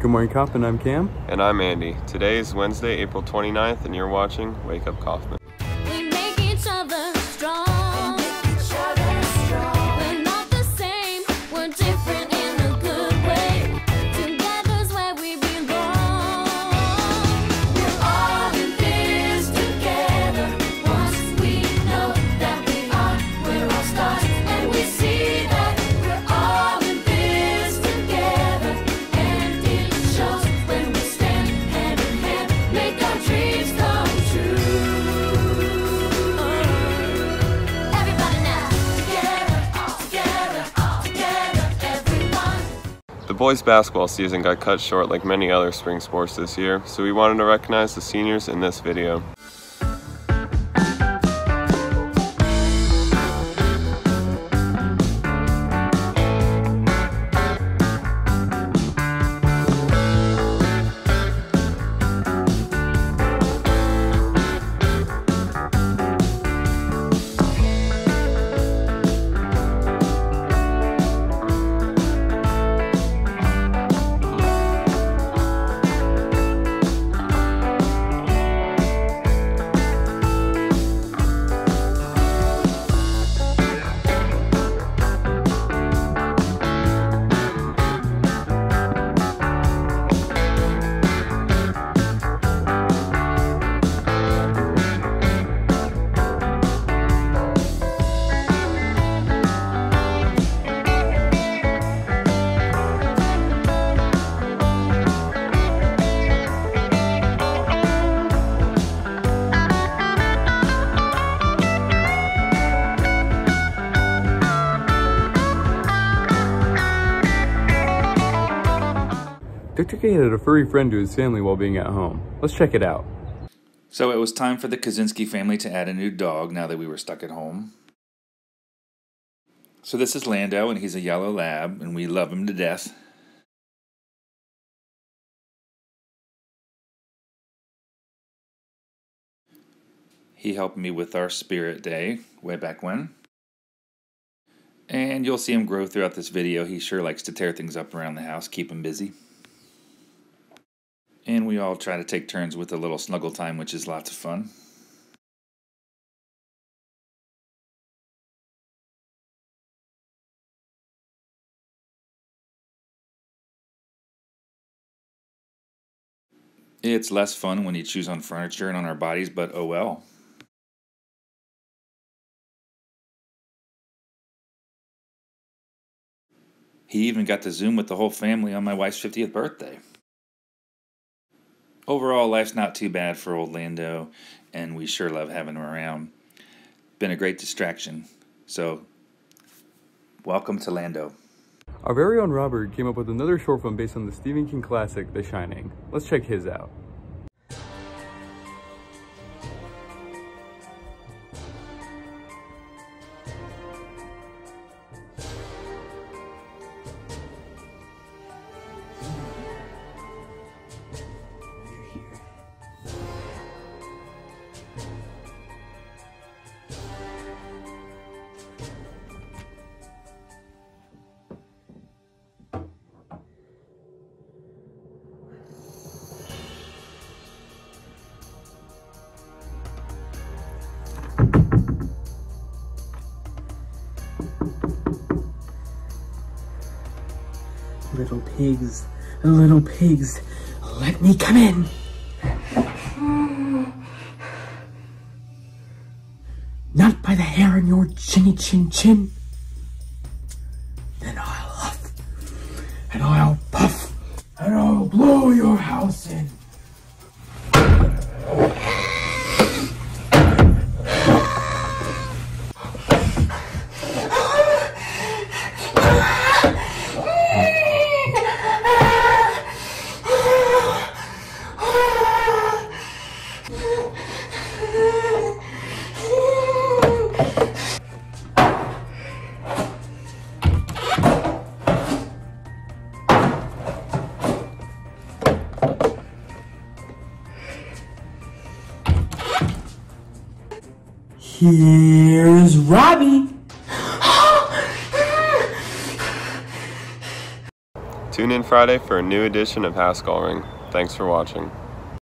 Good Morning Kaufman, I'm Cam. And I'm Andy. Today is Wednesday, April 29th, and you're watching Wake Up Kaufman. We make each other strong. We're not the same, we're different in a good way. Together's where we belong. We're all in this together. Once we know that we're all stars, and we see that we're all in this together. And it shows when we stand hand in hand, make our dreams come true. Everybody now, together, all together, everyone. The boys' basketball season got cut short like many other spring sports this year, so we wanted to recognize the seniors in this video. Dr. K added a furry friend to his family while being at home. Let's check it out. So it was time for the Kaczynski family to add a new dog now that we were stuck at home. So this is Lando, and he's a yellow lab, and we love him to death. He helped me with our spirit day way back when. And you'll see him grow throughout this video. He sure likes to tear things up around the house, keep him busy. And we all try to take turns with a little snuggle time, which is lots of fun. It's less fun when he chews on furniture and on our bodies, but oh well. He even got to Zoom with the whole family on my wife's 50th birthday. Overall, life's not too bad for old Lando, and we sure love having him around. Been a great distraction. So, welcome to Lando. Our very own Robert came up with another short film based on the Stephen King classic, The Shining. Let's check his out. Little pigs, let me come in. Not by the hair in your chinny chin chin. Then I'll huff, and I'll puff, and I'll blow your house in. Here's Robbie. Tune in Friday for a new edition of Haskell Ring. Thanks for watching.